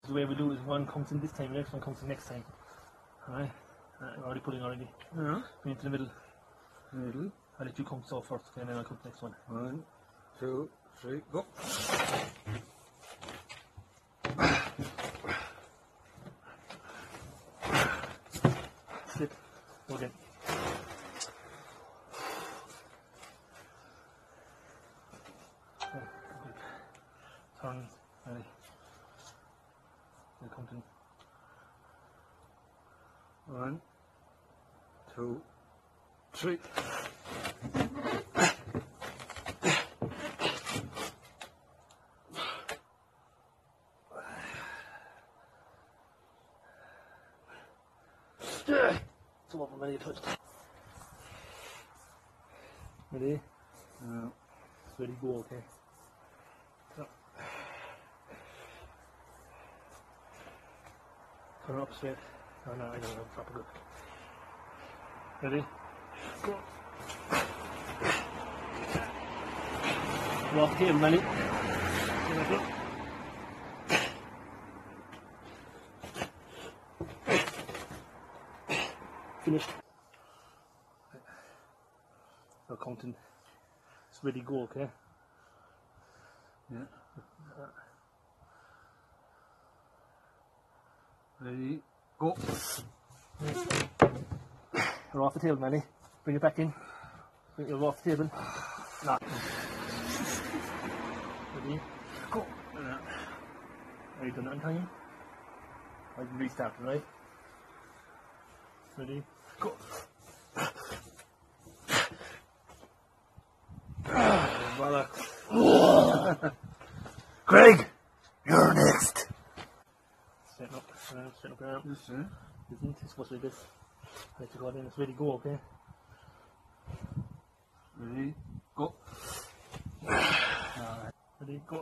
The way we do it is one comes in this time, the next one comes in next time. Alright? I'm already putting already. Yeah. Bring it to the middle. Middle. I'll let you come so first, okay, and then I'll come to the next one. 1, 2, 3, go. Slip. Go again. Okay, good. Turn. Ready. Then come to 1, 2, 3. Some of them ready to touch. Ready? Ready, go, okay. So. Turn up straight. Oh no, I don't know, proper good. Ready? Go. Go off the table, Manny. Finished. Now counting. It's ready, go, okay? Yeah. Ready, go. You're off the table, Manny. Bring it back in. Bring it off the table. No. Ready? Go. Are you done it on time? I can restart it, right? Ready? Go. Craig, you're next. Straighten up your arm. Yes, sir. Isn't it supposed to be this? I let you go in, it's ready, go, okay? Ready, go. Alright. Ready, go.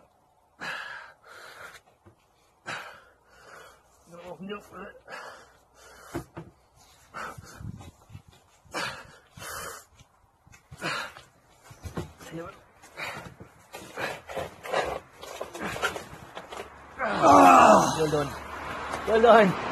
No, open you up for it. Feel it. Well done. Well done.